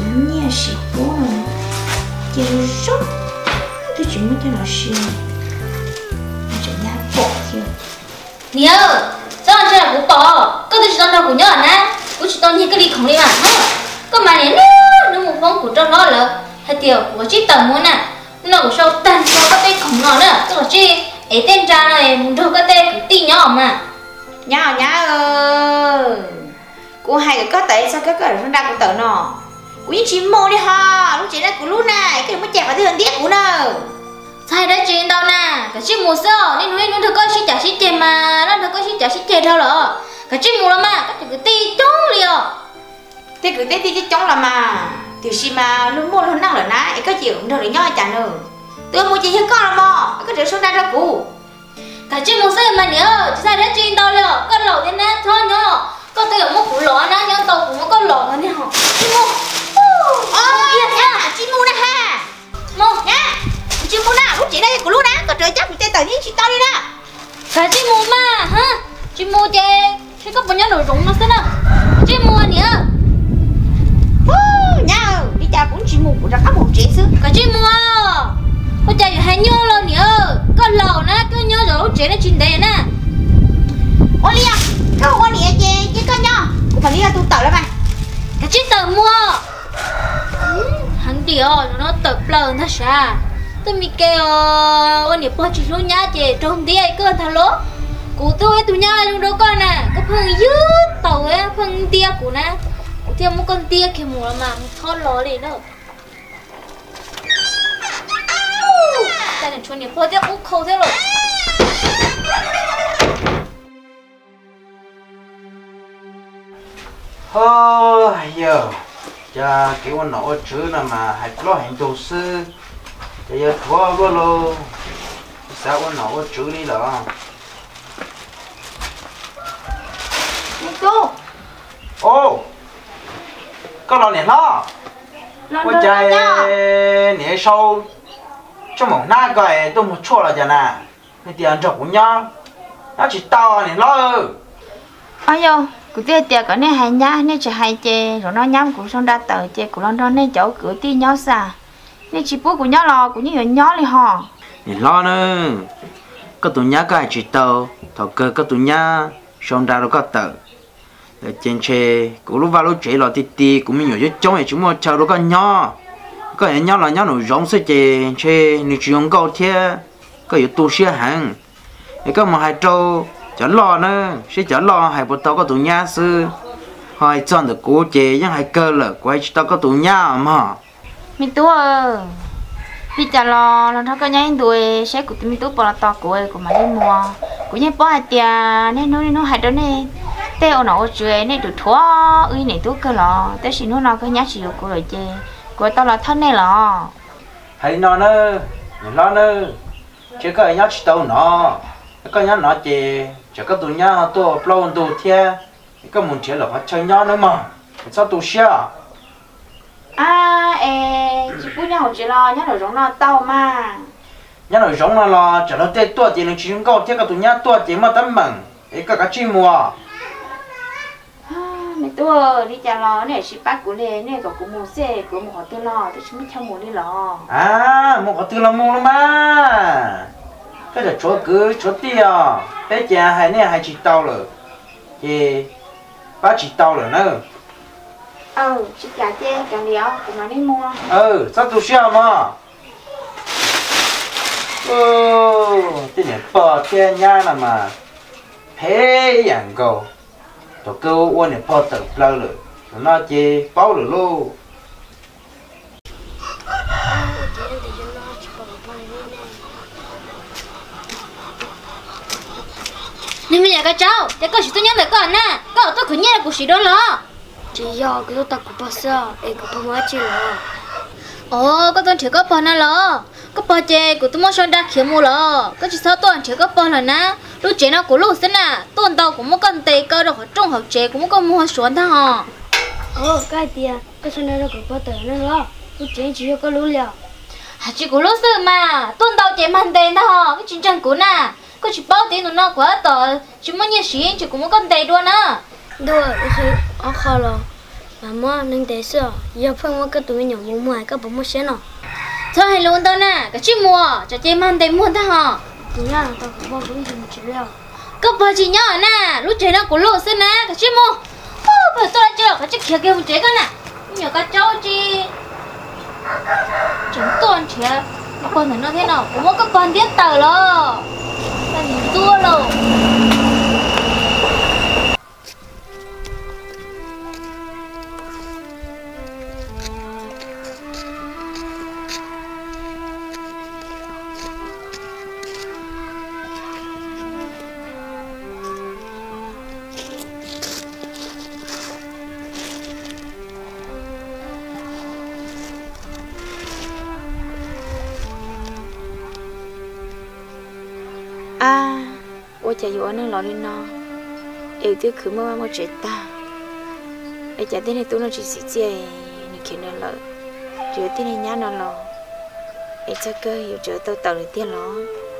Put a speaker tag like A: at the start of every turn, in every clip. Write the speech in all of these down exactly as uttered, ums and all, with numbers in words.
A: nhẹ xịt bố chỉ rồi sốt tôi chỉ muốn cho nó xịt cho nhà bỏ chưa
B: nhớ sao anh chơi là cũng bỏ có tôi chỉ tao đâu cũng nhớ nè cũng chỉ tao như cái đi không đi mà có mà này nó nó một phong của trong đó là hay tiểu của chị tầm muốn nè nó của sau tan cho cái tay khổng lồ nữa tôi chi ấy tên cha này muốn đâu cái tay cứ ti nhỏ mà
A: nhỏ nhỏ ơi cô hai cái có tay sao cái cái nó đang của tớ nó của những chim mô đi ha lúc chị nó của lúc này cái mới chẹp vào thường tiếc của nó
B: sai đấy chuyện đâu nè cái chim mù sao nên nuôi nuôi được coi xí chả xí chè mà nó được coi xí chả xí chè thôi rồi cái chim mù lắm mà cái cứ ti trống liền
A: thế cứ tết thì chống là mà tiểu si mà lúc mua lúc năng là nãy cái gì cũng được để nhau chả nữa tôi mua chỉ hết con là mò cái điều số đa ra cũ
B: cái chim mù sao mà nhớ sai đấy chuyện đâu liền con lẩu thế nè thôi nhớ con tôi ở một củ lỗ nè nhớ tàu cũng có lỗ nữa nè chim mù
A: ôi yên nha chim mù nè ha
B: mù
A: nhá chim mù nào lúc chị đây của lúc nè còn trời chắc bị tê tờ như chị to đi nè
B: cái chim mù mà ha chim mù chè khi có bao nhiêu đồ rụng nó thế nào chim mù nhớ
A: nhau đi cha cũng chim mù của ra các một trẻ xứ
B: cái chim mù có chạy hay nhớ luôn nhớ con lẩu nè cứ nhớ rồi trẻ nó chín đầy nè
A: ôi lia không có nè chè chứ con nhau cũng phải đi ra tu tờ đó mà
B: cái chiếc tờ mua hắn điều nó tập lần thật sao tôi mi kêu con nhịp bao chỉ số nhá chị trong tí ấy cơ thằng lố của tôi tụi nhau luôn đó con nè có phần dứt tàu ấy phần tia của nè của thêm một con tia kia mùa mà thon ló đi nữa đây là chuột nhịp bao tiếp úp khâu thế rồi
C: ôi giờ cha kiểu con nổ chữ nào mà hay lo hành đồ sư cha giờ thua vô lô sao con nổ chữ đi đó
A: cô
C: ô con lò nè lo con trai nè sâu cho mỏng na cái tôi một chua là chả nè cái tiền trọc của nhau nó chỉ to nè lo
A: ôi yo cụ tiệt tiệt cái này hay nhá này chỉ hay chè rồi nó nhắm cũng xong đa tờ chè của nó nó này chỗ cửa ti nhau xa này chỉ bố của nhau lò cũng như nhỏ đi hò
C: nè lo nữa có tụi nhá cái chỉ tàu thầu cơ có tụi nhá xong ra rồi có tờ để trên chè của lúc vào lúc chè lò ti ti cũng mình nhớ chứ trong này chúng mua chờ rồi có nhỏ có những nhỏ là nhỏ nổi giống sẽ chè chè nè chỉ用高铁có yếu tu sửa hàng cái mà hai trâu chả lo nữa sẽ chả lo hay bộ tao có tụi nhá sư hai chọn được cố chế nhưng hai cơ là quay tao có tụi nhá mà
A: mình tú ơi đi chả lo lần sau cái nhánh đuôi sẽ của mình tú bỏ là to của của mà đi mua của nhánh bỏ hai tia nên nó nó hai đứa này teo nó chơi này được thua uy này tú cơ lo tới khi nó nó cái nhá chịu của rồi chơi của tao là thân này lo
C: hay nó nữa lo nữa chứ có nhá chỉ tao nó có nhá nó chỉ chỉ có tụi nhá tôi upload đồ thiê có muốn chơi là phải chơi nhá nữa mà sao tụi xia
A: à ê chỉ bút nhau chỉ lo nhá rồi giống nó tao mà
C: nhá rồi giống nó là chỉ nó tết tua thì nó chỉ dùng cao thiê cái tụi nhá tua thì mà tấm mừng cái cái chi mua
A: mày tua đi chả lo này chỉ bắt của lê này có của mua xe của một họ tư lo thì chúng mình theo mua đi lo
C: à một họ tư lo mua luôn mà cái là chỗ cứ chỗ tia bé già hay nè hay chỉ tao rồi thì bác chỉ tao rồi nữa
A: ừ chỉ cả chê cả liều cũng nói đi mua
C: ừ sao tụi xia mà ừ cái này bò kia nha là mà thế dạng cầu tụi câu uốn này bò tự lâu rồi nó chỉ bao rồi luôn
B: nhưng bây giờ các cháu để có sự tôi nhớ lại con nè có tôi cứ nhớ là cuộc sự đó lo
D: chỉ do cái tôi tập của bác sĩ em cũng không nói chi là
B: ồ có tôi chỉ có bao nó lo có bao chè của tôi muốn sang đa khiếm mua lo có chỉ sao tôi chỉ có bao là nè lúc chè nó của lúc xin nè tôi tàu cũng muốn con tê cơ được trong học chè cũng muốn con mua xuống thằng họ
D: ồ cái tiền cái số này là của bác tử nên lo tôi chỉ chỉ có lúa liều
B: à chỉ của lúc xưa mà tôi tàu chè mang tiền thằng cái chuyện chân của nè có chỉ bao tiền nó quá to chỉ muốn như xí chỉ cũng muốn con tê luôn á
D: đúng rồi tôi ở kho lo bà mua nâng tế sữa giờ phân mua cái tụi nhỏ mua mua cái bố mua xe nó
B: thôi hay luôn tao nè cái chim mua cho chim ăn tem mua ta hả
D: tụi nhỏ tao cũng bao cũng dùng chữ liệu
B: cấp bà chị nhỏ nè lúc chơi nó cũng lộ xin nè cái chim mua ô bà tôi đã chơi cái chiếc kia kia một chế cái nè nhỏ cái cháu chi chúng tôi chơi mà con thấy nó thế nào cũng có cái phần tiết tờ lo ta nhìn tua rồi
A: à ôi trời ơi nó lo lên nó yêu tiếc cứ mơ mơ chết ta ai chả thế này tôi nó chỉ xí chơi như kiểu nó lợ chưa thế này nhá nó lo ai chắc cơ hiểu chờ tao tao để tiền nó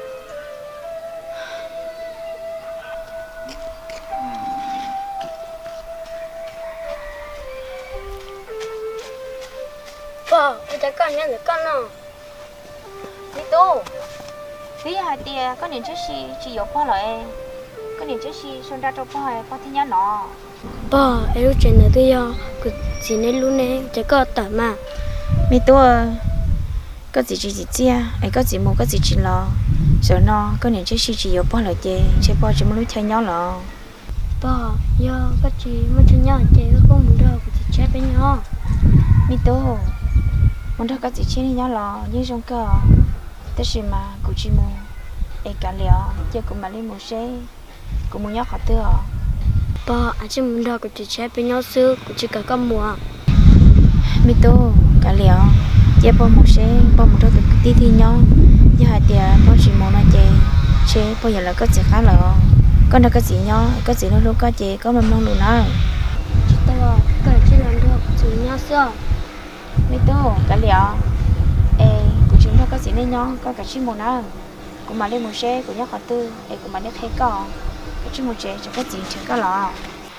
D: bà ôi trời con nhá được con nó
A: đi tu tí hai tia có niệm chết gì chỉ có bao lại có niệm chết gì xong ra trong bao hay bao thiên nhá nó
D: bà em lúc chuyện này tôi giờ cứ chỉ nên luôn này chỉ có tờ mà
A: mi tu có gì chỉ chỉ chia ai có gì mua có gì chỉ lo sợ nó có niệm chết gì chỉ có bao lại chê chê bao chỉ muốn lúc theo nhau lo
D: bà giờ cái chị mới cho nhau chị có không muốn đâu cứ chỉ chết với nhau
A: mi tu muốn đâu có gì chết nhau lo như trong cơ thế gì mà cụ chỉ mua ai cả liệu giờ cũng mà lấy một xe cũng muốn nhóc họ tưa
D: bà anh chỉ muốn đâu cứ chỉ chết với nhau xưa cứ chỉ cả con mùa
A: mi tu cả liệu giờ bao một xe bao một đôi từ tí thi nhau giờ hai tia bao chỉ mua nó chơi chơi bao giờ là có gì khác rồi con đâu có gì nhau có gì nó đâu có chơi có mình mong đủ nào
D: chỉ tao cái chỉ làm được chỉ nhau xưa
A: mi tu cả liệu ê cụ chúng ta có gì nên nhau có cả chim một nào cũng mà lên một xe của nhóc họ tư ê cũng mà lên thấy cò cái chim một chế cho có gì chẳng có lọ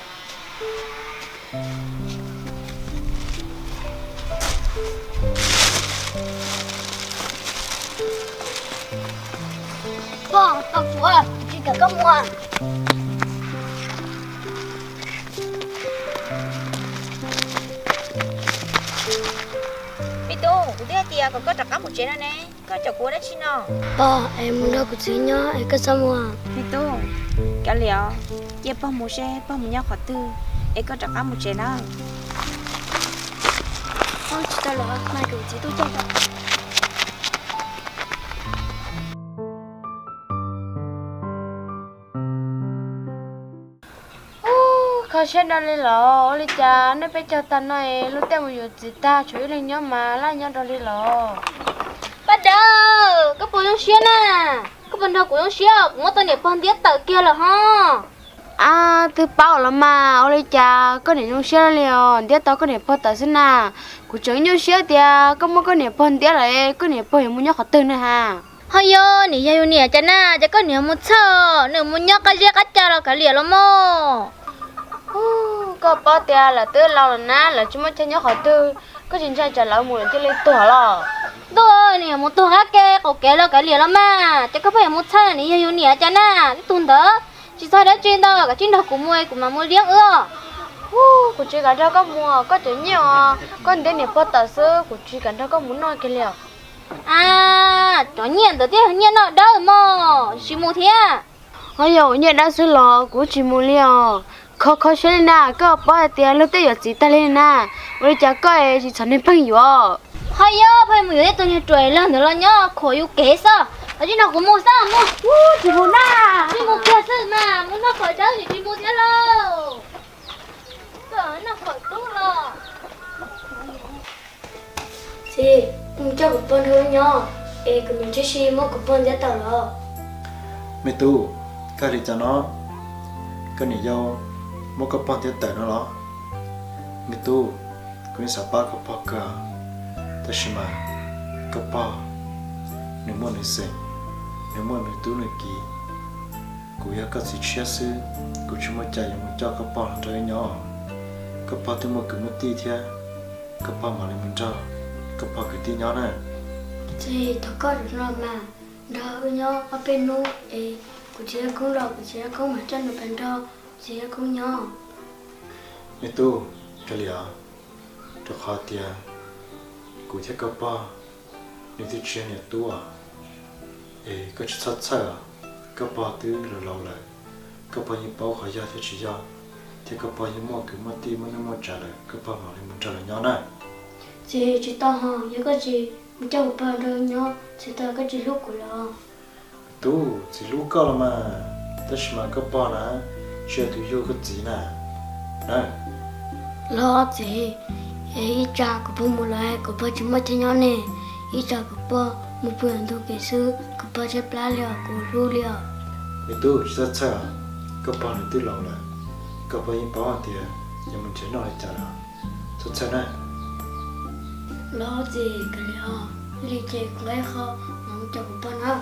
D: bà tao vừa chỉ cả con mùa
A: mi tu cụ thấy tia còn có trặc cá một chế nữa nè có chọc cua đó chi nó
D: bà em muốn đâu cứ chỉ nhau em cứ sao mùa
A: mi tu cả liệu giờ bao một xe bao một nhóc họ tư ê có trặc cá một chế nào
D: không chỉ tao là mai cứ chỉ tôi chơi thôi
A: khó xem đâu đi lọ, đi cha, nó phải cho ta nói lúc tao muốn gì ta chửi lên nhau mà lại nhau đâu đi lọ.
B: bắt đầu cái bộ giống xía nè cái bộ đầu của giống xía cũng có tên để phân tiết tờ kia là ha
A: À, từ bao là mà, đi cha, có niệm nhau xía liền, tiếc tao có niệm phân tờ xin à, cụ chửi nhau xía thì có mua có niệm phân tiếc lại, có niệm phân muốn nhau khó tin nữa ha.
B: hay yo nỉ yo nỉ cha na cha có niệm một chờ nửa một nhóc cái gì cái cha là cái liền lắm mò
A: Có bao tia là tư lâu là na là chúng mới chơi nhau khó tư, có chuyện chơi trả lại mùi chơi lên tuổi lọ.
B: tôi nè một tôi hát kê cậu kể là cái liền lắm mà cha có phải một chờ nỉ yo nỉ cha na cái tuần đó chỉ sao đã trên đâu cái trên đầu của mua của mà mua liếng ưa
A: Cụ chỉ cần đâu có mua, có chuyện nhiều, con đến niệm phân tờ sư, cụ chỉ cần đâu có muốn nói cái liệu.
B: à cho nhiên đầu tiên nhiên nó đâu mò chỉ mua thế
A: Ôi dồi, nhận đã sư lọ, cụ chỉ muốn liệu. Khó khó xe lên nà, có bao tiền lúc tới giờ chỉ ta lên nà. Ôi chả có ấy, chỉ chẳng nên phăng dùa.
B: hay yo phải mua cái tôi nhà trời lên nữa là nhá khỏi yêu kế sao ở trên nào cũng mua sao mua
A: Chỉ muốn nà.
B: chỉ mua kia sao mà muốn nó khỏi cháu thì chỉ mua thế đâu sợ nó khỏi tốt rồi
D: thì mình cho một con hơn nhau em cứ mình chơi xí một con giá tàu rồi
E: mẹ tu cái gì cho nó cái này do một cái bao tiền tệ nó đó mẹ tu cũng sẽ ba cái bao cả thế mà cái bao nếu muốn người sinh nếu muốn người tu người kỹ cũng要cái gì chia sẻ cũng chỉ muốn chạy một cho cái bao cho nhau cái bao tôi mua cái mất ti thế cái bao mà lấy mình cho cái bao cái ti nhỏ này
D: chị thằng con được rồi mà đó nhau ở bênนู้ê của chị cũng rồi của chị cũng mà chân được bên đó chị cũng nhau
E: nên tu cho liệt cho khó tiền của thế cái bao nên tôi chuyện này tu à ê cái sát sát cái bao tôi là lâu lại cái bao như bao khỏi ra thì chỉ ra thì cái bao như mua cái mất ti mà nó mua trả lại cái bao mà lấy mình trả lại nhỏ này
D: chị chị to hả nhớ cái gì mình cho một bao rồi nhau chị to cái gì lúc của nó
E: tu chỉ lúc cao là mà tất mà cái bao nè chưa tôi vô cái gì nè này
D: lo chị ấy cha của bố một lại của bố chúng mới thấy nhau nè ấy cha của bố một bữa ăn thôi cái sư của bố chơi plá liao của lu liao
E: nên tu rất sợ cái bao này tôi lâu lại cái bao như bao tiền nhưng mình chỉ nói trả lại rất sợ này
D: lo gì cái liao đi chơi của ấy không không cho của bố nào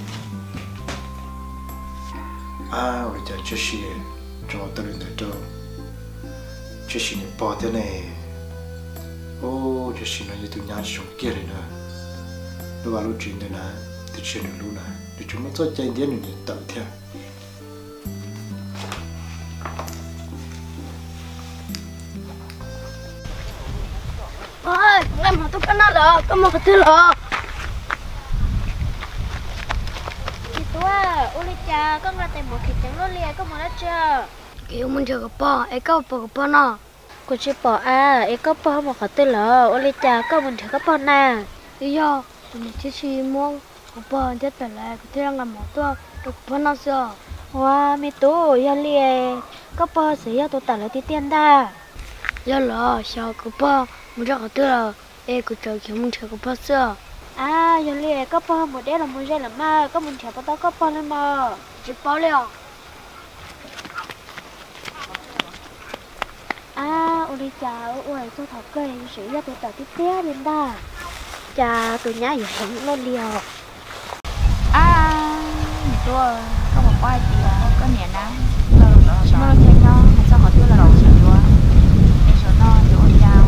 E: à bây giờ chưa xí cho tôi lên tới đâu chưa xí này bao tiền này ô chưa xí nó như tôi nhớ trong kia rồi nè lúc vào lúc chuyện này nè tôi chuyện được lúc này thì chúng nó cho chạy đến được những tận theo
D: ôi em mà tôi cái nào là có một cái thứ là
B: chị tua uli cha con ra tìm một thịt trắng lô lia có một đất chưa
D: kiểu mình chơi cái bò ấy có bò cái bò nào
B: cô chỉ bỏ à ấy có bỏ một cái tên là uli cha có mình thử có bỏ nè
D: lý do mình chỉ chỉ muốn cái bò chết phải là cái thứ đang làm mộtตัวđược bò nào sao
B: wow mi tu ya lia có bỏ sẽ ya tu tả lại tiền đa
D: giờ là sao cái bò mình cho cái thứ là ấy cái chơi kiểu mình chơi cái bò sao
B: à ya lia có bỏ một đứa là một dây là ma có mình thử bắt tao có bỏ lên mà
D: chỉ bỏ liao
B: à uli cha ui tôi thảo cây sẽ ya tu tả tiền đến đa cha tôi nhá giờ sống lô lia
A: à tôi có một quay thì có nhẹ nắng chúng nó thấy nó sao họ tôi là đầu sườn luôn em sợ nó chỗ chào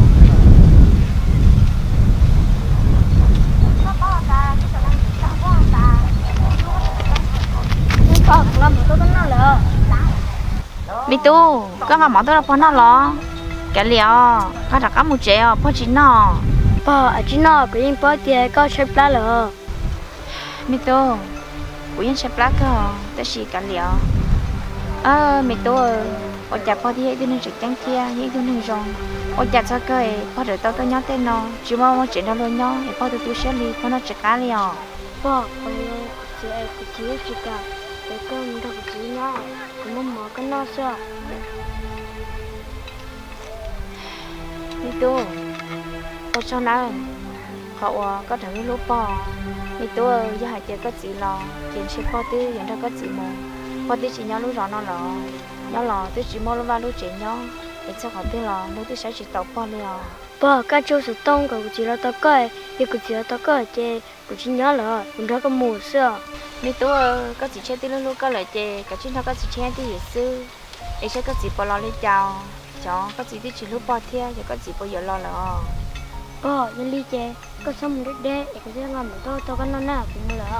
D: con làm tôi cái nào là
A: bị tu có mà món tôi là phong nó lo cái liều có đặt cá một triệu phong chín nó
D: bò ở trên nó cái gì bò thì có chơi plá là
A: bị tu cũng yên sắp lá cơ tới xì cả liều ờ bị tu ở chả phong thì tôi nên trực trắng kia những tôi nên rong ở chả sao cơ phong được tao tôi nhớ tên nó chỉ mong chuyện nó luôn nhớ để phong tôi tôi sẽ đi phong nó trực cá liều
D: bò ơi chị ấy cái gì chị cả cái con đâu cái gì nhá cái mắm mỡ cái nào sao
A: đi tu ở trong đó họ có thể lúc bò đi tu giờ hai chị có gì lo chuyện sẽ có tí hiện ra có gì mà có tí chỉ nhau lúc rõ nó lo nhau lo tí chỉ mua lúc vào lúc chuyện nhau để cho họ tí lo lúc tí sẽ chỉ tàu bò liền
D: bò cái chỗ sự tông của chị là tao coi thì của chị là tao coi chị của chị nhớ là mình ra cái mùa xưa
A: đi tu có gì chơi tí lúc lúc có lời chị cả chuyện đó có gì chơi tí gì xưa để sẽ có gì bò lo lên chào chó có gì tí chỉ lúc bò theo thì có gì bao giờ lo là
D: bò nhân ly chị có xong một đế để có thể làm một tôi tôi cái nó nào cũng là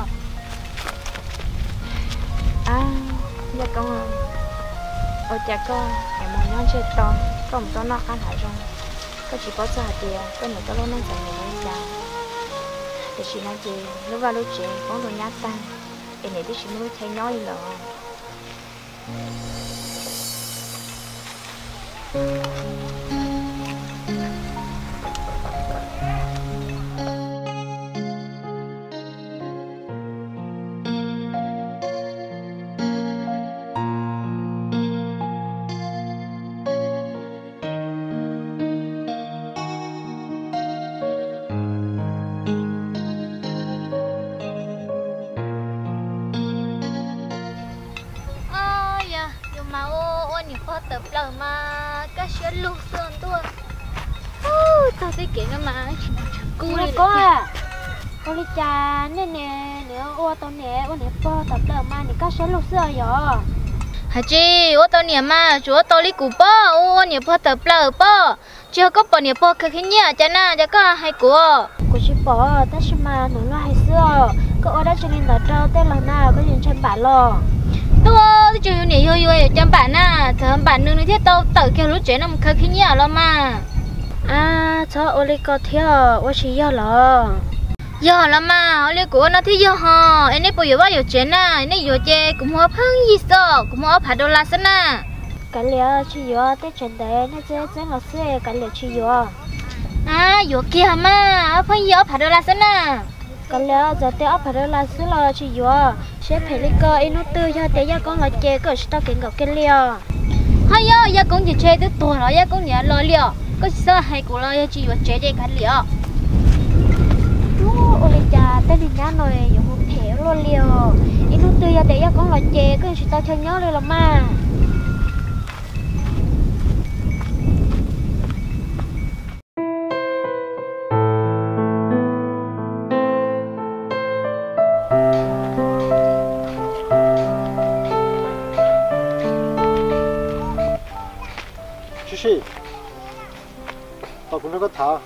A: à dạ con ở cha con em muốn nhon chơi to có một con nó ăn hại rồi có chỉ có trả tiền có một cái lô nó chẳng nhiều chào để chị nói chị lúc vào lúc chị có đồ nhát tan em này thì chị mới thấy nói là
B: tập lần mà các chuyện lúc sơn tôi tao thấy kiện nó mà cú đi có à con đi cha nè nè nếu ô tao nè ô nè po tập lần mà nè các chuyện lúc sơn rồi hả chị ô tô nhà mà chú ô tô đi cũ bơ ô nhà bơ tập lờ bơ chưa có bỏ nhà bơ cái khi nhá chả na chả có hay của
D: cô chỉ bỏ ta xem mà nó là hay xưa có ở đó cho nên là trâu tên là nào có nhìn trên bản lo
B: tôi tôi chưa hiểu nhiều hiểu hiểu trong bản à thằng bản nương thiết tao tự kêu lúc trẻ nó một khi nhá lo mà
D: à cho ô li có theo ô chỉ yêu lo
B: giờ là mà họ lấy của nó thì giờ họ anh ấy bây giờ bao giờ chuyện à anh ấy giờ chơi cũng mua phăng gì sao cũng mua phải đô la sana à
D: cái liệu chỉ yêu tới chuyện đấy nó chơi chơi là xưa cái liệu chỉ yêu
B: à giờ kia mà phăng gì ở phải đô la sana à
D: cái liệu giờ tới ở phải đô la xưa là chỉ yêu sẽ phải lấy cơ anh nó tư cho tới giờ con là chơi cái tao kiến gặp cái liệu
B: hay giờ giờ con chỉ chơi tới tuổi rồi giờ con nhớ lo liệu có sao hay của lo giờ chỉ yêu chơi chơi cái liệu
D: ô li cha tên thì nhá rồi dùng một thẻ luôn liều ít lúc tư giờ để cho con là chè cứ chỉ tao chơi nhớ đây là mà
E: chị chị tao cũng nó có thả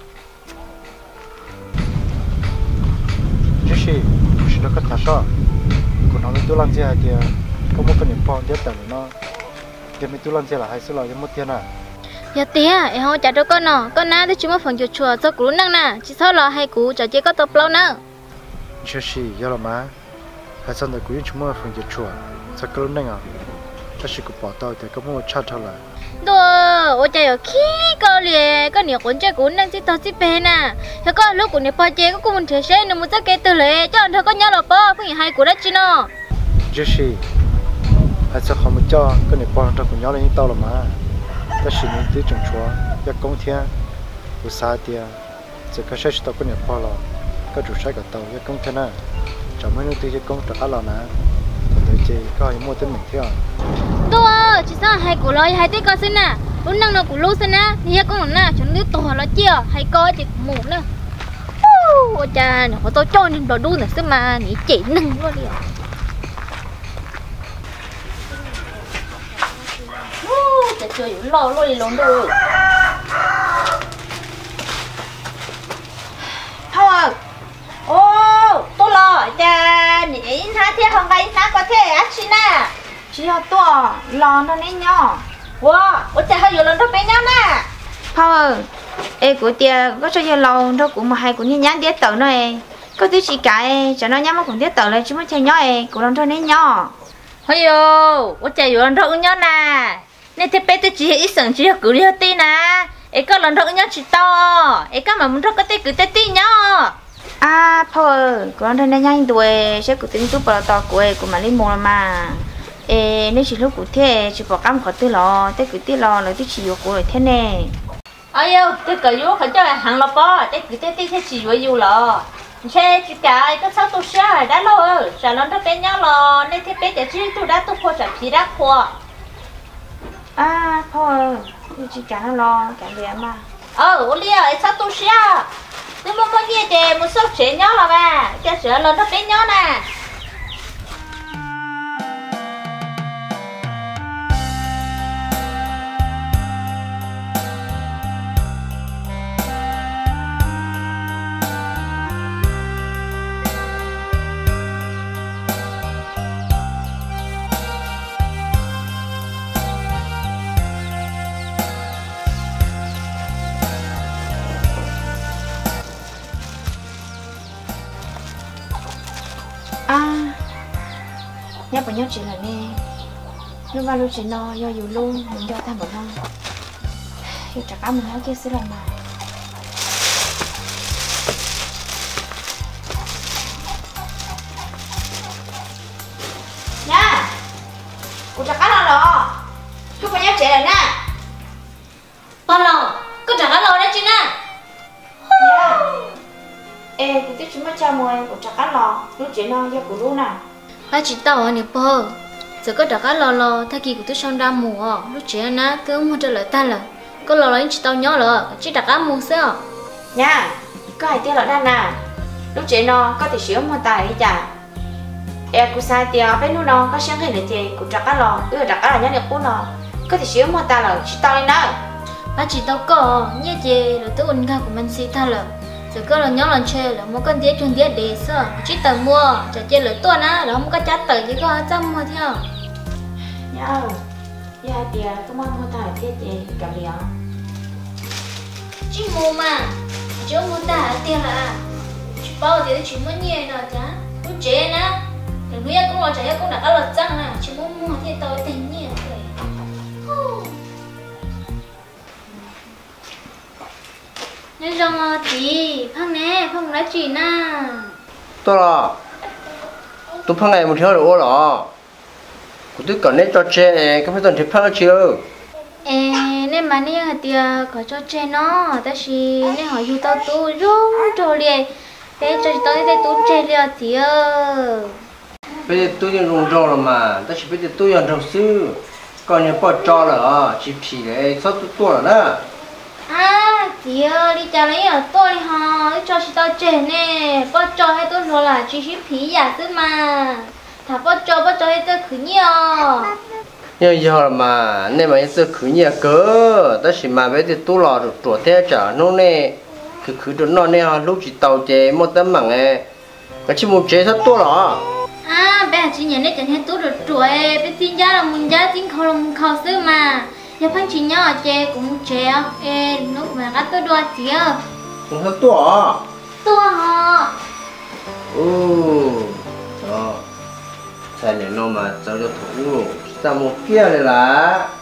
E: chị chị nó có thả sao còn nó mới tu làm gì hả kìa có một cái niệm phong chết tận nó kìa mới tu làm gì là hay số là giống một tiền à
B: giờ tía em không trả cho con nọ con na thì chúng nó phần chuột chuột cho cú năng nè chỉ sau là hay cú trả chơi có tập lâu nữa
E: chị chị giờ là má hay sao để cú chúng nó phần chuột chuột sao cái năng à ta chỉ có bỏ tao thì có một chat thôi là
B: đồ ôi trời ơi khí cơ liền có nhiều cuốn chơi cuốn năng chỉ tao chỉ bé nè thế có lúc của nhiều bao chơi có cùng một thế xe nó muốn chắc cái từ lệ cho anh thôi có nhớ là bao phải hay của đất chứ nó
E: chị chị hay sao không muốn cho cái niệm phong trong của nhau lên tao là má ta chỉ muốn tí trồng chúa ya công thiên u sa tia sẽ có sẽ tao có niệm phong là có chủ sai của tao ya công thiên à chẳng mấy nơi tí cái công trả là nè để chị có ai mua tên mình theo
B: đồ chỉ sao hay của lo hay tí coi xin nè lúc năng nó của lú xin nè thì con nó nè chúng nó tổ là chia hay coi chỉ một nữa ôi cha nó tôi cho nên đồ đu này xem mà nhỉ chỉ nâng luôn đi chả chơi lo lo đi lốn đồ
A: thôi ô tôi lo cha nhỉ hai thế không cái sao có thể ăn xin nè chỉ là tôi lo nó nên nhỏ wow ôi cha hơi lần đó bé nhau nè thôi ê của tia có cho nhiều lâu đâu cũng mà hay cũng như nhắn tiết tờ này có thứ chỉ cái cho nó nhắm mà cũng tiết tờ này chứ mới chơi nhỏ ấy của lần đó nên nhỏ hơi yo ôi cha lần đó nhỏ nè nên thế bé tôi chỉ ít sẵn chỉ cứ đi tí nè ê có lần đó nhỏ chỉ to ê có mà muốn đó có tí cứ tí tí nhỏ à thôi của lần đó nên nhanh tuổi sẽ cứ tính chút bảo to của của mà lên mồm mà ê nếu chỉ lúc của thế chỉ bỏ cam khỏi tư lò thế cứ tư lò là tư chỉ vô của thế này ai yêu tư cởi vô khỏi cho là hàng lò po thế cứ thế thế chỉ vô vô lò xe chỉ cái có sáu tu xe đã lo trả lần đó bé nhau lò nên thế bé chỉ tu đã tu khoa trả phí đã khoa à thôi chỉ cả nó lo cả việc mà ờ ô lia sáu tu xe nếu mà muốn nghe thì một số chuyện nhau là mà cái sữa lần đó bé nhau nè nhớ bao nhiêu chuyện là nè lúc ba lúc chuyện nó do dù luôn mình do ta một năm thì chắc cả mình nói kia sẽ làm mà nha cô chắc cả nó rồi chúc bao nhiêu chuyện là nè
B: bao lâu có trả lâu đấy chứ nè
A: nha ê cô tiếp chúng nó chào mời cô chắc cả lò lúc chuyện nó do cô luôn nè
B: ba chỉ tao anh bơ giờ có đặt cái lò lò thay kỳ của tôi sang ra mùa lúc trẻ na cứ mua trở lại ta là có lò anh chỉ tao nhớ là chỉ đặt cái mùa sao
A: nha có ai tiêu lọ đan nè lúc trẻ nó có thể sửa mua tài đi chả em cũng sai tiền bênนู้นnó có xem cái để tiền cũng trả cái lò ừ trả cái là nhớ được cũng nó có thể xíu mà ta là chỉ tao lên đó
B: bà chỉ tao có nhớ gì rồi tôi ôn của mình xí thay là rồi có là nhớ lần chơi là một con đĩa chuyên đĩa để sợ chỉ tao mua cho chơi lưỡi tuần á là không có chát tờ chỉ có trăm mà theo
A: nhớ giờ tiền tôi mua mua tài thiết tiền cả liền
B: chỉ mua mà chỉ mua ta tiền là chỉ bao tiền chỉ mua nhiều nào chả lúc chơi nè đừng nuôi cũng lo chạy cũng đã có lợt răng nè chỉ mua mua thì tao tiền nhiều rồi nên rằng chị phong nè phong nói chuyện à
F: tôi là tôi phong ngày một theo được rồi của tôi còn nên cho trẻ cái phải tuần thì phong chưa
B: ê nên mà nên hạt tiền có cho trẻ nó ta chỉ nên hỏi yêu tao tu rung trôi liền để cho tao để tu trẻ liền thì
F: bây giờ tôiยังrung rò rồi mà ta chỉ bây giờ tôiยังtrong sư còn những bỏ trò là chỉ chỉ để sao tôi tua rồi đó
B: à thì đi chào lấy ở tôi hả đi cho chị tao trẻ nè bỏ trò hay tôi nói là chỉ chỉ phí giả chứ mà thà bỏ trò bỏ trò hay tôi cứ nhiều
F: nhưng giờ mà nên mà tôi cứ nhiều cơ ta chỉ mà bây giờ tôi lo được tuổi thế chả nó nè cứ cứ được nó nè lúc chỉ tàu chế một tấm bằng này cái chỉ một chế rất tốt rồi
B: à bé chỉ nhận đấy chẳng hết tôi được tuổi bé tin giá là muốn giá tin không lòng khó xứ mà giờ phăng chỉ nhỏ chè cũng chè ê lúc mà các tôi đua chè
F: cũng rất tốt
B: tôi hả
F: ừ đó sai này nó mà cháu cho thủ sao một kia này là